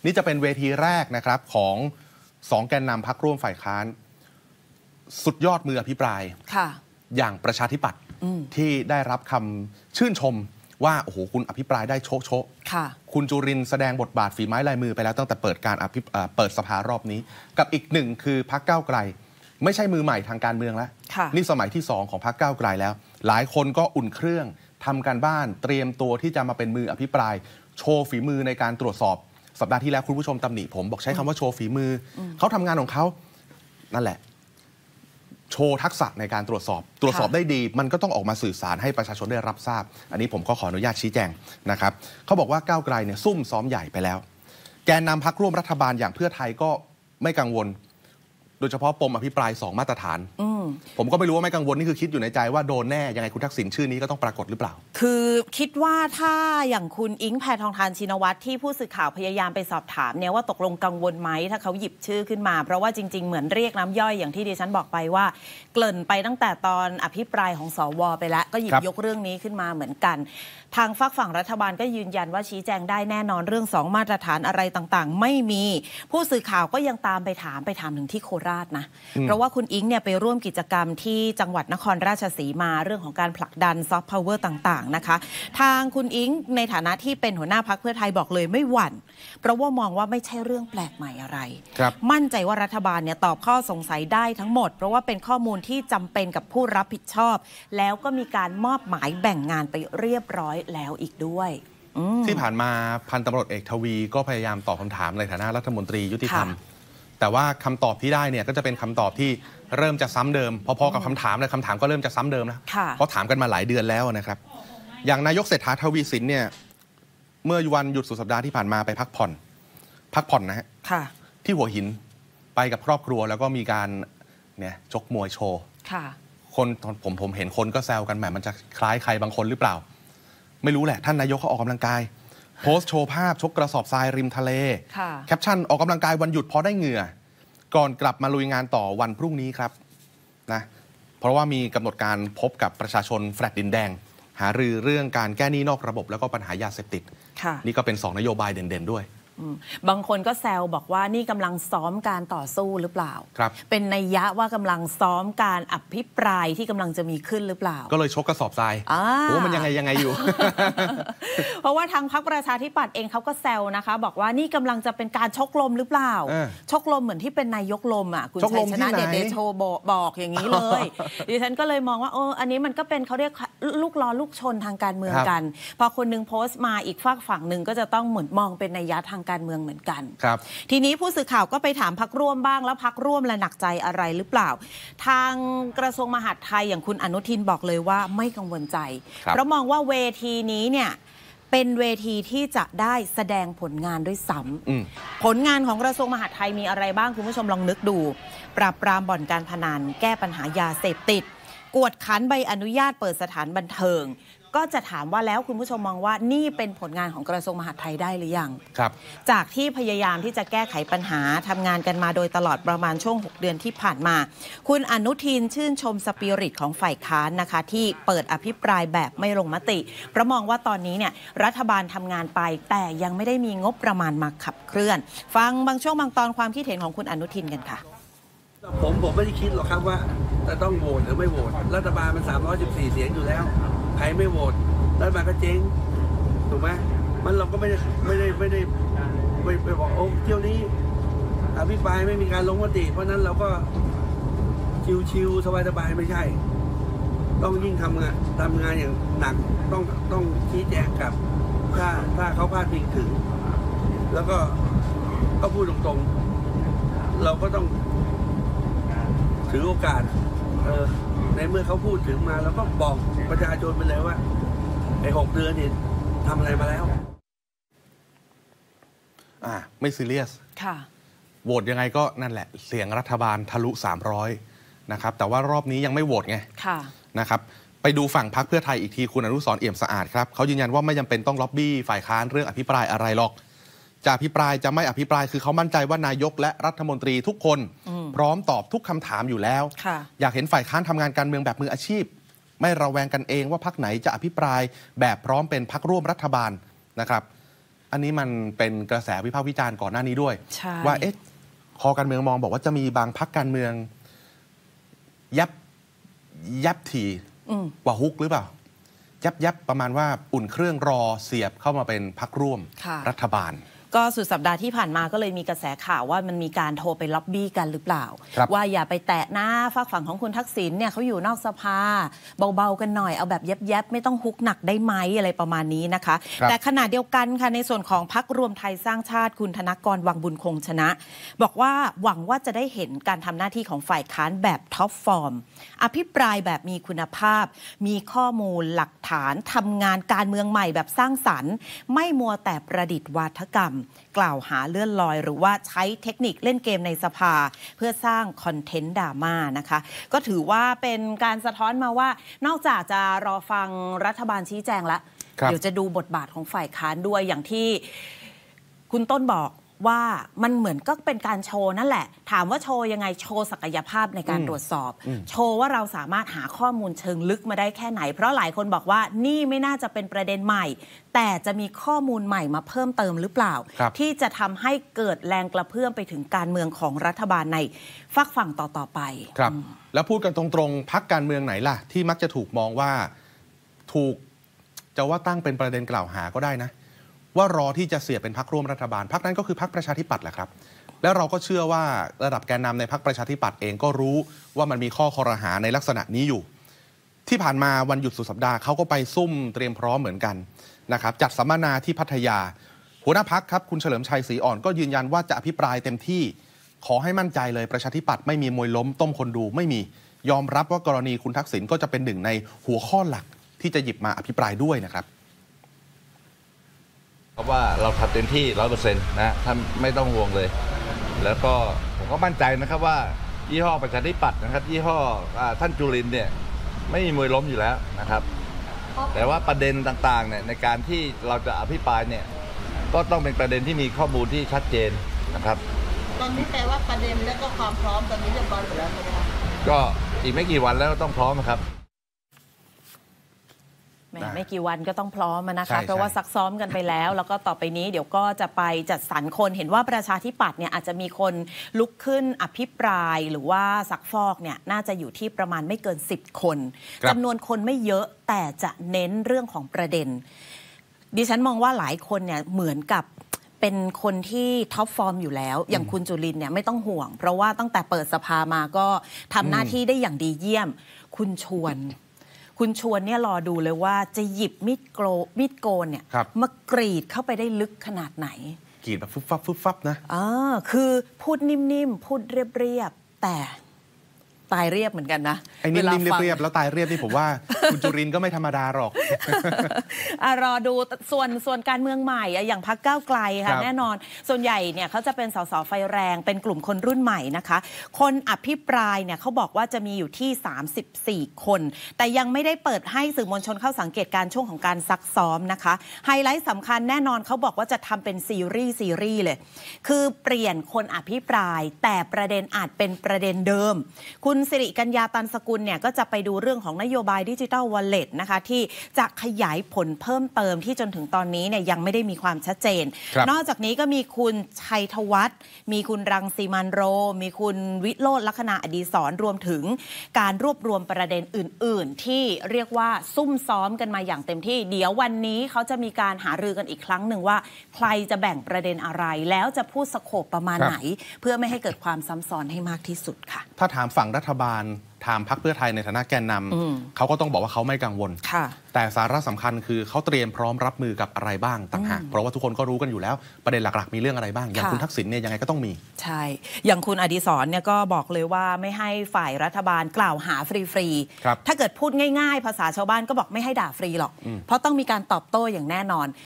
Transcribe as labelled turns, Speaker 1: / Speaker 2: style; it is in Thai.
Speaker 1: นี่จะเป็นเวทีแรกนะครับของ2 แกนนำพรรคร่วมฝ่ายค้านสุดยอดมืออภิปรายอย่างประชาธิปัตย์ที่ได้รับคำชื่นชมว่าโอ้โหคุณอภิปรายได้โชะคุณจุรินทร์แสดงบทบาทฝีไม้ลายมือไปแล้วตั้งแต่เปิดสภารอบนี้กับอีกหนึ่งคือพรรคก้าวไกลไม่ใช่มือใหม่ทางการเมืองแล้วนี่สมัยที่2ของพรรคก้าวไกลแล้วหลายคนก็อุ่นเครื่องทำการบ้านเตรียมตัวที่จะมาเป็นมืออภิปรายโชว์ฝีมือในการตรวจสอบสัปดาห์ที่แล้วคุณผู้ชมตำหนิผมบอกใช้คำว่าโชว์ฝีมือเขาทำงานของเขานั่นแหละโชว์ทักษะในการตรวจสอบได้ดีมันก็ต้องออกมาสื่อสารให้ประชาชนได้รับทราบอันนี้ผมก็ขออนุญาตชี้แจงนะครับเขาบอกว่าก้าวไกลเนี่ยซุ่มซ้อมใหญ่ไปแล้วแกนนำพรรคร่วมรัฐบาลอย่างเพื่อไทยก็ไม่กังวลโดยเฉพาะปมอภิปราย2 มาตรฐานผมก็ไม่รู้ว่าไม่กังวลนี่คือคิดอยู่ในใจว่าโดนแน่ยังไงคุณทักษิณชื่อนี้ก็ต้องปรากฏหรือเปล่า
Speaker 2: คือคิดว่าถ้าอย่างคุณอิงค์แพทองธารชินวัตรที่ผู้สื่อข่าวพยายามไปสอบถามเนี่ยว่าตกลงกังวลไหมถ้าเขาหยิบชื่อขึ้นมาเพราะว่าจริงๆเหมือนเรียกน้ำย่อยอย่างที่ดิฉันบอกไปว่าเกริ่นไปตั้งแต่ตอนอภิปรายของสวไปแล้วก็หยิบยกเรื่องนี้ขึ้นมาเหมือนกันทางฝั่งรัฐบาลก็ยืนยันว่าชี้แจงได้แน่นอนเรื่อง2 มาตรฐานอะไรต่างๆไม่มีผู้สื่อข่าวก็ยังตามไปถามถึงที่โคราชนะเพราะว่าคุณอิงค์เนี่ยไปร่วมกิจกรรมที่จังหวัดนครราชสีมาเรื่องของการผลักดันซอฟต์พาวเวอร์ต่างๆนะคะทางคุณอิงค์ในฐานะที่เป็นหัวหน้าพรรคเพื่อไทยบอกเลยไม่หวั่นเพราะว่ามองว่าไม่ใช่เรื่องแปลกใหม่อะไรมั่นใจว่ารัฐบาลเนี่ยตอบข้อสงสัยได้ทั้งหมดเพราะว่าเป็นข้อมูลที่จำเป็นกับผู้รับผิดชอบแล้วก็มีการมอบหมายแบ่งงานไปเรียบร้อยแล้วอีกด้วย
Speaker 1: ที่ผ่านมาพันตำรวจเอกทวีก็พยายามตอบคำถามในฐานะรัฐมนตรียุติธรรมแต่ว่าคำตอบที่ได้เนี่ยก็จะเป็นคำตอบที่เริ่มจะซ้ำเดิมพอๆกับคำถามเลยคำถามก็เริ่มจะซ้ำเดิมแล้วเพราะถามกันมาหลายเดือนแล้วนะครับอย่างนายกเศรษฐาทวีสินเนี่ยเมื่อวันหยุดสุดสัปดาห์ที่ผ่านมาไปพักผ่อนนะฮะที่หัวหินไปกับครอบครัวแล้วก็มีการเนี่ยชกมวยโชว์คนผมเห็นคนก็แซวกันแหมมันจะคล้ายใครบางคนหรือเปล่าไม่รู้แหละท่านนายกเขาออกกำลังกายโพสต์โชว์ภาพชกกระสอบทรายริมทะเลแคปชั่นออกกำลังกายวันหยุดพอได้เหงื่อก่อนกลับมาลุยงานต่อวันพรุ่งนี้ครับนะเพราะว่ามีกำหนดการพบกับประชาชนแฟลตดินแดงหารือเรื่องการแก้หนี้นอกระบบแล้วก็ปัญหายาเสพติดนี่ก็เป็น2 นโยบายเด่นๆด้วย
Speaker 2: บางคนก็แซวบอกว่านี่กำลังซ้อมการต่อสู้หรือเปล่าเป็นนัยยะว่ากำลังซ้อมการอภิปรายที่กำลังจะมีขึ้นหรือเปล่า
Speaker 1: ก็เลยชกกระสอบทรายโอ้มันยังไงอยู่
Speaker 2: เพราะว่าทางพรรคประชาธิปัตย์เองเขาก็แซวนะคะบอกว่านี่กำลังจะเป็นการชกลมหรือเปล่าชกลมเหมือนที่เป็นนายกลมอ่ะคุณชัยชนะเดชโชบอกอย่างนี้เลยดิฉันก็เลยมองว่าอันนี้มันก็เป็นเขาเรียกลูกล้อลูกชนทางการเมืองกันพอคนนึงโพสต์มาอีกฝั่งหนึ่งก็จะต้องเหมือนมองเป็นนัยยะทางการเมืองเหมือนกันทีนี้ผู้สื่อข่าวก็ไปถามพรรคร่วมบ้างแล้วพรรคร่วมหนักใจอะไรหรือเปล่าทางกระทรวงมหาดไทยอย่างคุณอนุทินบอกเลยว่าไม่กังวลใจเพราะมองว่าเวทีนี้เนี่ยเป็นเวทีที่จะได้แสดงผลงานด้วยซ้ำผลงานของกระทรวงมหาดไทยมีอะไรบ้างคุณผู้ชมลองนึกดูปราบปรามบ่อนการพนันแก้ปัญหายาเสพติดกวดขันใบอนุญาตเปิดสถานบันเทิงก็จะถามว่าแล้วคุณผู้ชมมองว่านี่เป็นผลงานของกระทรวงมหาดไทยได้หรือยังจากที่พยายามที่จะแก้ไขปัญหาทำงานกันมาโดยตลอดประมาณช่วง6 เดือนที่ผ่านมาคุณอนุทินชื่นชมสปิริตของฝ่ายค้านนะคะที่เปิดอภิปรายแบบไม่ลงมติเพราะมองว่าตอนนี้เนี่ยรัฐบาลทำงานไปแต่ยังไม่ได้มีงบประมาณมาขับเคลื่อนฟังบางช่วงบางตอนความคิดเห็นของคุณอนุทินกันค่ะ
Speaker 3: ผมไม่ได้คิดหรอกครับว่าจะต้องโหวตหรือไม่โหวตรัฐบาลมัน314 เสียงอยู่แล้วใครไม่โหวตรัฐบาลก็เจ๊งถูกไหมมันเราก็ไม่ได้ไปบอกโอ้เที่ยวนี้อภิปรายไม่มีการลงมติเพราะนั้นเราก็ชิวๆสบายๆไม่ใช่ต้องยิ่งทำงานอย่างหนักต้องชี้แจงกับถ้าเขาพลาดพิงถึงแล้วก็พูดตรงๆเราก็ต้องถือโอกาสในเมื่อเขาพูดถึงมาเราก็บอกประชาชนไปเลยว่าไอ้6 เดือนนี่ทำอะไรมาแล้ว
Speaker 1: ไม่ซีเรียสโหวตยังไงก็นั่นแหละเสียงรัฐบาลทะลุ300นะครับแต่ว่ารอบนี้ยังไม่โหวตไงนะครับไปดูฝั่งพรรคเพื่อไทยอีกทีคุณอนุสรณ์เอี่ยมสะอาดครับเขายืนยันว่าไม่จำเป็นต้องล็อบบี้ฝ่ายค้านเรื่องอภิปรายอะไรหรอกจะอภิปรายจะไม่อภิปรายคือเขามั่นใจว่านายกและรัฐมนตรีทุกคนพร้อมตอบทุกคำถามอยู่แล้วอยากเห็นฝ่ายค้านทำงานการเมืองแบบมืออาชีพไม่ระแวงกันเองว่าพรรคไหนจะอภิปรายแบบพร้อมเป็นพรรคร่วมรัฐบาลนะครับอันนี้มันเป็นกระแสวิพากษ์วิจารณ์ก่อนหน้านี้ด้วยว่าคอการเมืองมองบอกว่าจะมีบางพรรคการเมืองยับถี่กว่าฮุกหรือเปล่ายับประมาณว่าอุ่นเครื่องรอเสียบเข้ามาเป็นพรรคร่วมรัฐบาล
Speaker 2: ก็สุดสัปดาห์ที่ผ่านมาก็เลยมีกระแสข่าวว่ามันมีการโทรไปล็อบบี้กันหรือเปล่าว่าอย่าไปแตะหน้าฝากฝั่งของคุณทักษิณเนี่ยเขาอยู่นอกสภาเบาๆกันหน่อยเอาแบบแยบๆไม่ต้องฮุกหนักได้ไหมอะไรประมาณนี้นะคะแต่ขณะเดียวกันค่ะในส่วนของพรรครวมไทยสร้างชาติคุณธนกรวังบุญคงชนะบอกว่าหวังว่าจะได้เห็นการทำหน้าที่ของฝ่ายค้านแบบท็อปฟอร์มอภิปรายแบบมีคุณภาพมีข้อมูลหลักฐานทำงานการเมืองใหม่แบบสร้างสรรค์ไม่มัวแต่ประดิษฐ์วาทกรรมกล่าวหาเลื่อนลอยหรือว่าใช้เทคนิคเล่นเกมในสภาเพื่อสร้างคอนเทนต์ดราม่านะคะก็ถือว่าเป็นการสะท้อนมาว่านอกจากจะรอฟังรัฐบาลชี้แจงแล้วเดี๋ยวจะดูบทบาทของฝ่ายค้านด้วยอย่างที่คุณต้นบอกว่ามันเหมือนก็เป็นการโชว์นั่นแหละถามว่าโชว์ยังไงโชว์ศักยภาพในการตรวจสอบโชว์ว่าเราสามารถหาข้อมูลเชิงลึกมาได้แค่ไหนเพราะหลายคนบอกว่านี่ไม่น่าจะเป็นประเด็นใหม่แต่จะมีข้อมูลใหม่มาเพิ่มเติมหรือเปล่าที่จะทำให้เกิดแรงกระเพื่อมไปถึงการเมืองของรัฐบาลในฝักฝั่งต่อๆไป
Speaker 1: ครับแล้วพูดกันตรงๆพรรคการเมืองไหนล่ะที่มักจะถูกมองว่าถูกจะว่าตั้งเป็นประเด็นกล่าวหาก็ได้นะว่ารอที่จะเสียเป็นพรรคร่วมรัฐบาลพรรคนั้นก็คือพรรคประชาธิปัตย์แหละครับแล้วเราก็เชื่อว่าระดับแกนนำในพรรคประชาธิปัตย์เองก็รู้ว่ามันมีข้อคอรหาในลักษณะนี้อยู่ที่ผ่านมาวันหยุดสุดสัปดาห์เขาก็ไปซุ่มเตรียมพร้อมเหมือนกันนะครับจัดสัมมนาที่พัทยาหัวหน้าพรรคครับคุณเฉลิมชัยศรีอ่อนก็ยืนยันว่าจะอภิปรายเต็มที่ขอให้มั่นใจเลยประชาธิปัตย์ไม่มีมวยล้มต้มคนดูไม่มียอมรับว่ากรณีคุณทักษิณก็จะเป็นหนึ่งในหัวข้อหลักที่จะหยิบมาอภิปรายด้วยนะครับ
Speaker 4: เพราะว่าเราทำเต็มที่ 100% นะท่านไม่ต้องห่วงเลยแล้วก็ผมก็มั่นใจนะครับว่ายี่ห้อประชาธิปัตย์นะครับยี่ห้อท่านจุรินทร์เนี่ยไม่มีมวยล้มอยู่แล้วนะครับแต่ว่าประเด็นต่างๆเนี่ยในการที่เราจะอภิปรายเนี่ยก็ต้องเป็นประเด็นที่มีข้อมูลที่ชัดเจนนะครับ
Speaker 5: ตอนนี้แปลว่าประเด็นและก็ความพร้อมตอนนี้เรียบร้อยหมดแล้วใช่ไหมครับ
Speaker 4: ก็อีกไม่กี่วันแล้วต้องพร้อมครับ
Speaker 2: ไม่กี่วันก็ต้องพร้อมนะคะเพราะว่าซักซ้อมกันไปแล้วแล้วก็ต่อไปนี้เดี๋ยวก็จะไปจัดสรรคนเห็นว่าประชาธิปัตย์เนี่ยอาจจะมีคนลุกขึ้นอภิปรายหรือว่าซักฟอกเนี่ยน่าจะอยู่ที่ประมาณไม่เกิน10 คนจำนวนคนไม่เยอะแต่จะเน้นเรื่องของประเด็นดิฉันมองว่าหลายคนเนี่ยเหมือนกับเป็นคนที่ท็อปฟอร์มอยู่แล้วอย่างคุณจุรินทร์เนี่ยไม่ต้องห่วงเพราะว่าตั้งแต่เปิดสภามาก็ทำหน้าที่ได้อย่างดีเยี่ยมคุณชวนเนี่ยรอดูเลยว่าจะหยิบมีดโกนเนี่ยมากรีดเข้าไปได้ลึกขนาดไหน
Speaker 1: กรีดแบบฟึบฟับนะ
Speaker 2: คือพูดนิ่มๆพูดเรียบๆแต่ตายเรียบเหมือนกันนะ
Speaker 1: ไอ้นิ่มๆเรียบๆแล้วตายเรียบนี่ผมว่าคุณจุรินทร์ก็ไม่ธรรมดาหรอก
Speaker 2: รอดูส่วนการเมืองใหม่อย่างพรรคก้าวไกลค่ะแน่นอนส่วนใหญ่เนี่ยเขาจะเป็นสสไฟแรงเป็นกลุ่มคนรุ่นใหม่นะคะคนอภิปรายเนี่ยเขาบอกว่าจะมีอยู่ที่34คนแต่ยังไม่ได้เปิดให้สื่อมวลชนเข้าสังเกตการช่วงของการซักซ้อมนะคะไฮไลท์สำคัญแน่นอนเขาบอกว่าจะทำเป็นซีรีส์เลยคือเปลี่ยนคนอภิปรายแต่ประเด็นอาจเป็นประเด็นเดิมคุณสิริกัญญาตันสกุลเนี่ยก็จะไปดูเรื่องของนโยบายดิจิทัลวอลเล็ตนะคะที่จะขยายผลเพิ่มเติมที่จนถึงตอนนี้เนี่ยยังไม่ได้มีความชัดเจนนอกจากนี้ก็มีคุณชัยธวัฒน์มีคุณรังสีมันโรมีคุณวิโรจน์ลัคนาอดีศรรวมถึงการรวบรวมประเด็นอื่นๆที่เรียกว่าซุ่มซ้อมกันมาอย่างเต็มที่เดี๋ยววันนี้เขาจะมีการหารือกันอีกครั้งหนึ่งว่าใครจะแบ่งประเด็นอะไรแล้วจะพูดสโคปประมาณไหนเพื่อไม่ให้เกิดความซ้ำซ้อนให้มากที่สุดค่ะ
Speaker 1: ถ้าถามฝั่งรัฐบาลถามพรรคเพื่อไทยในฐานะแกนนำเขาก็ต้องบอกว่าเขาไม่กังวลแต่สาระสำคัญคือเขาเตรียมพร้อมรับมือกับอะไรบ้างต่างหากเพราะว่าทุกคนก็รู้กันอยู่แล้วประเด็นหลักๆมีเรื่องอะไรบ้างอย่างคุณทักษิณเนี่ยยังไงก็ต้องมี
Speaker 2: ใช่อย่างคุณอดิศรเนี่ยก็บอกเลยว่าไม่ให้ฝ่ายรัฐบาลกล่าวหาฟรีๆถ้าเกิดพูดง่ายๆภาษาชาวบ้านก็บอกไม่ให้ด่าฟรีหรอกเพราะต้องมีการตอบโต้อย่างแน่นอน